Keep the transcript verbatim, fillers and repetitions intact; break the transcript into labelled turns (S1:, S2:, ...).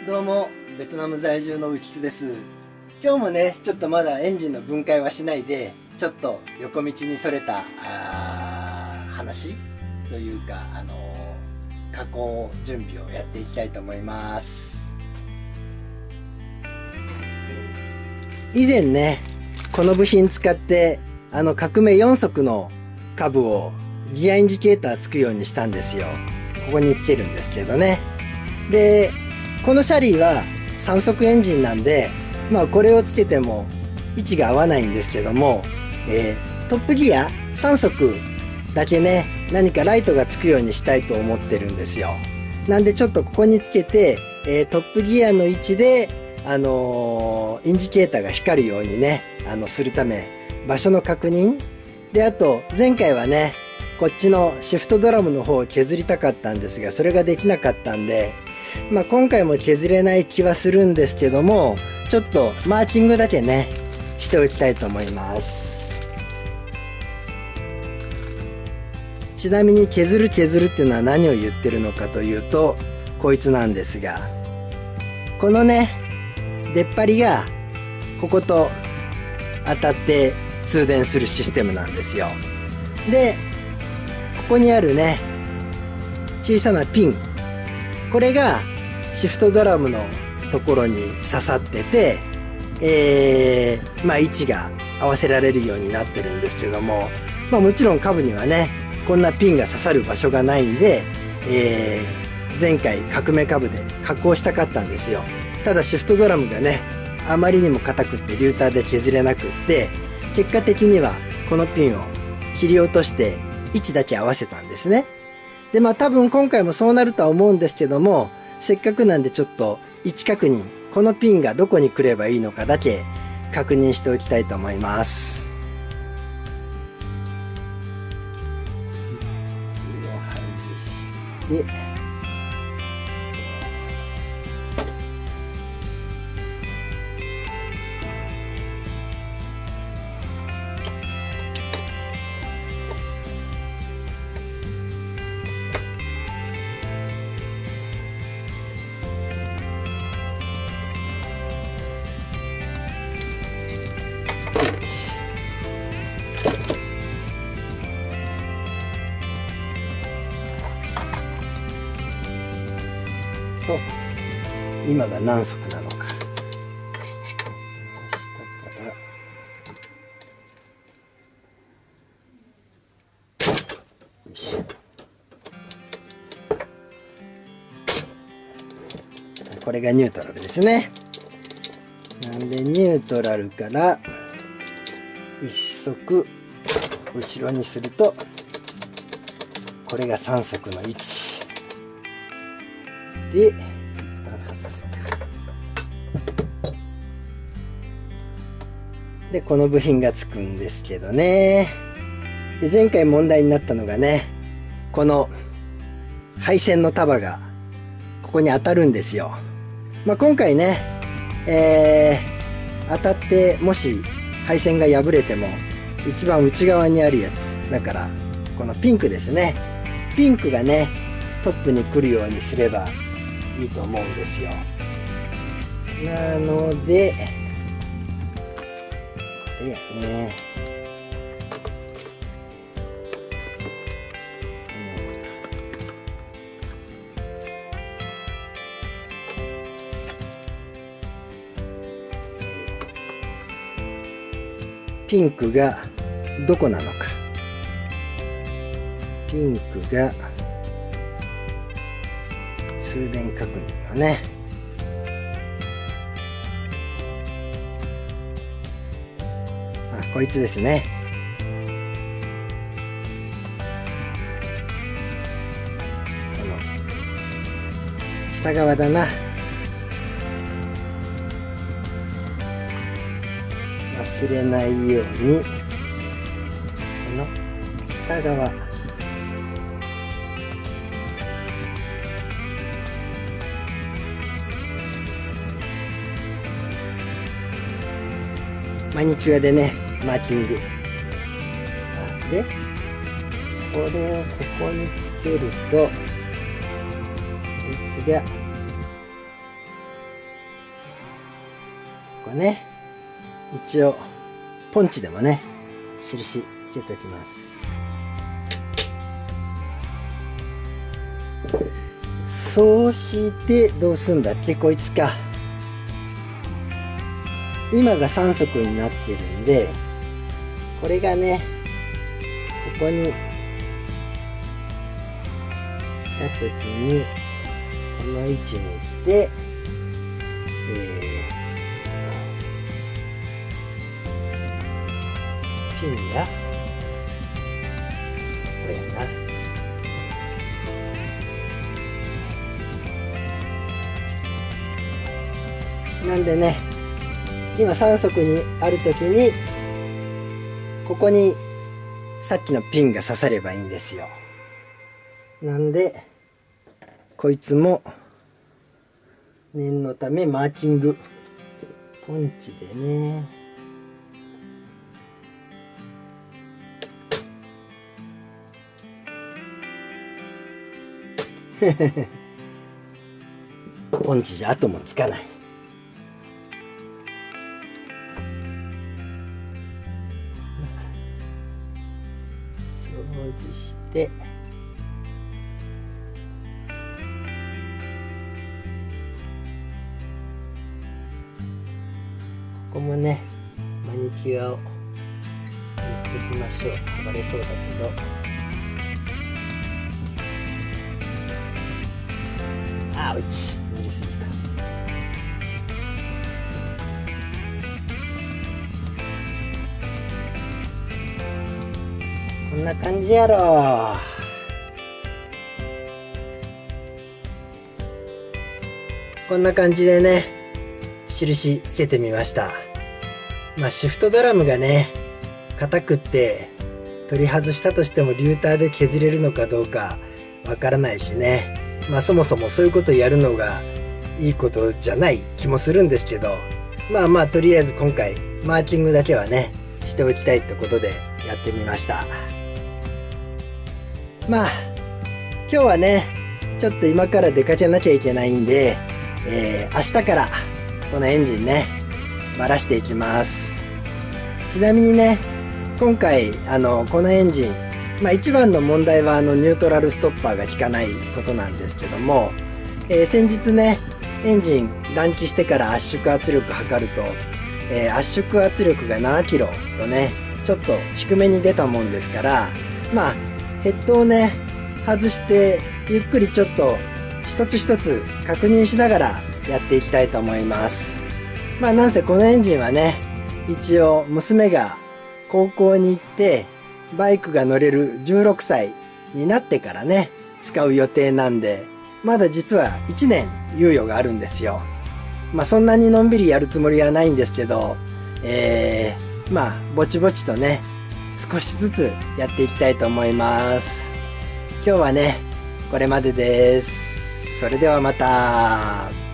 S1: どうも、ベトナム在住の浮津です。今日もね、ちょっとまだエンジンの分解はしないで、ちょっと横道にそれたあ話というか、あのー、加工準備をやっていきたいと思います。以前ね、この部品使ってあの革命よん速のカブをギアインジケーターつくようにしたんですよ。ここにつけるんですけどね。でこのシャリーはさん速エンジンなんで、まあこれをつけても位置が合わないんですけども、えー、トップギアさん速だけね、何かライトがつくようにしたいと思ってるんですよ。なんでちょっとここにつけて、えー、トップギアの位置で、あのー、インジケーターが光るようにね、あのするため場所の確認で、あと前回はね、こっちのシフトドラムの方を削りたかったんですが、それができなかったんで、まあ今回も削れない気はするんですけども、ちょっとマーキングだけねしておきたいと思います。ちなみに削る削るっていうのは何を言ってるのかというと、こいつなんですが、このね出っ張りがここと当たって通電するシステムなんですよ。でここにあるね小さなピン、これがシフトドラムのところに刺さってて、えー、まあ位置が合わせられるようになってるんですけども、まあもちろんカブにはねこんなピンが刺さる場所がないんで、えー、前回革命カブで加工したかったんですよ。ただシフトドラムがねあまりにも硬くってリューターで削れなくって、結果的にはこのピンを切り落として位置だけ合わせたんですね。でまあ多分今回もそうなるとは思うんですけども、せっかくなんでちょっと位置確認、このピンがどこに来ればいいのかだけ確認しておきたいと思います。位置を外して、と今が何速なのか、これがニュートラルですね。なんでニュートラルから一速後ろにすると、これがさん速の位置で、外すか。でこの部品がつくんですけどね。で前回問題になったのがね、この配線の束がここに当たるんですよ。まあ、今回ね、えー、当たってもし配線が破れても一番内側にあるやつだから、このピンクですね、ピンクがねトップに来るようにすればいいと思うんですよ。なのでこれやね、ピンクがどこなのか、ピンクが通電確認をね、あ、こいつですね。この下側だな。忘れないようにこの下側、マニキュアでねマーキングで、これをここにつけるとこいつがこね、一応ポンチでもね印つけておきます。そうしてどうすんだっけ、こいつか。今がさん足になってるんで、これがねここに来た時にこの位置に来て、えー、ピンがこれやな。なんでね、今さん足にある時にここにさっきのピンが刺さればいいんですよ。なんでこいつも念のためマーキングポンチでね、ポンチじゃ後もつかない。掃除してここもねマニキュアを塗っていきましょう。剥がれそうだけど、あーうち塗りすぎた。こんな感じやろ。こんな感じでね印つけてみました。まあシフトドラムがね硬くって取り外したとしてもリューターで削れるのかどうかわからないしね、まあそもそもそういうことやるのがいいことじゃない気もするんですけど、まあまあとりあえず今回マーキングだけはねしておきたいってことでやってみました。まあ今日はねちょっと今から出かけなきゃいけないんで、えー、明日からこのエンジンねばらしていきます。ちなみにね今回あのこのエンジン、まあ、一番の問題はあのニュートラルストッパーが効かないことなんですけども、えー、先日ねエンジン暖気してから圧縮圧力測ると、えー、圧縮圧力がななキロとねちょっと低めに出たもんですから、まあヘッドをね外してゆっくりちょっと一つ一つ確認しながらやっていきたいと思います。まあなんせこのエンジンはね一応娘が高校に行ってバイクが乗れるじゅうろくさいになってからね使う予定なんで、まだ実はいちねん猶予があるんですよ。まあそんなにのんびりやるつもりはないんですけど、えー、まあぼちぼちとね少しずつやっていきたいと思います。今日はねこれまでです。それではまた。